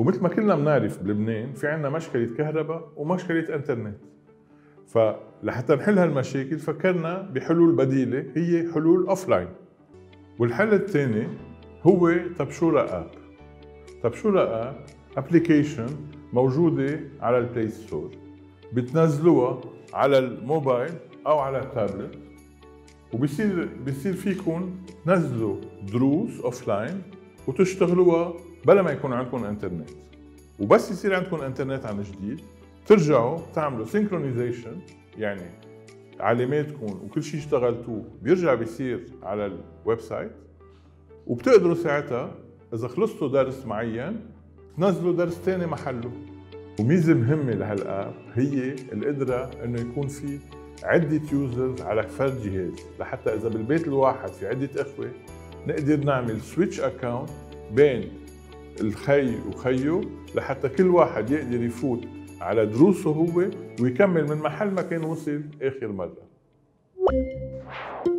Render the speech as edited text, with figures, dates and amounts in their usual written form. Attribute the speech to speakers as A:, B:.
A: ومثل ما كلنا بنعرف بلبنان في عنا مشكلة كهرباء ومشكلة انترنت. فلحتى نحل هالمشاكل فكرنا بحلول بديلة هي حلول اوفلاين. والحل الثاني هو طبشورة اب. طبشورة اب ابلكيشن موجودة على البلاي ستور، بتنزلوها على الموبايل او على التابلت، وبصير فيكم تنزلوا دروس اوفلاين وتشتغلوها بلا ما يكون عندكم انترنت. وبس يصير عندكم انترنت عن جديد ترجعوا تعملوا سينكرونايزيشن، يعني علاماتكم وكل شيء اشتغلتوه بيرجع بيصير على الويب سايت، وبتقدروا ساعتها اذا خلصتوا درس معين تنزلوا درس ثاني محله. وميزه مهمه لهالاب هي القدره انه يكون في عده يوزرز على فرد جهاز، لحتى اذا بالبيت الواحد في عده اخوه نقدر نعمل سويتش اكاونت بين الخي وخيه، لحتى كل واحد يقدر يفوت على دروسه هو ويكمل من محل ما كان وصل اخر مره.